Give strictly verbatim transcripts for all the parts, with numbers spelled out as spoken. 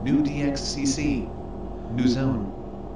New D X C C. New zone.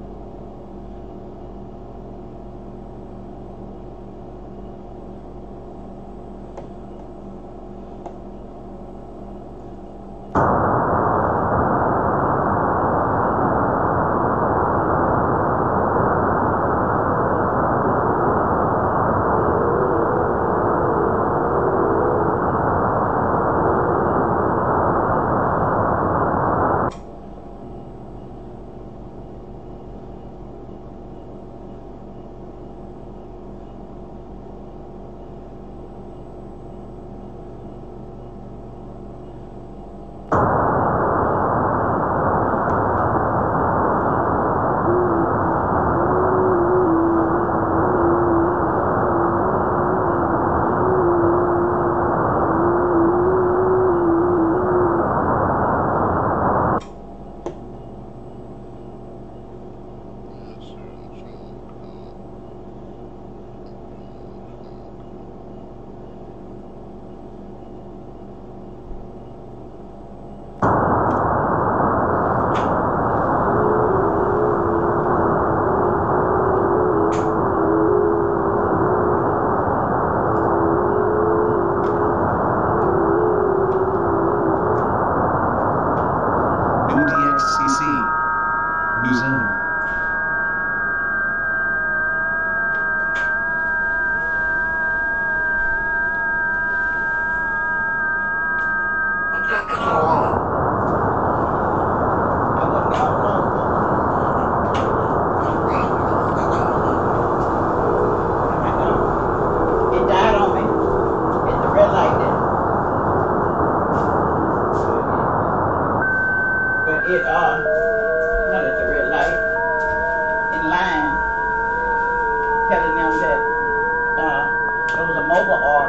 New D X C C. New zone. It died on me at the red light there. But it, uh, not at the red light, in line, telling them that, uh, there was a mobile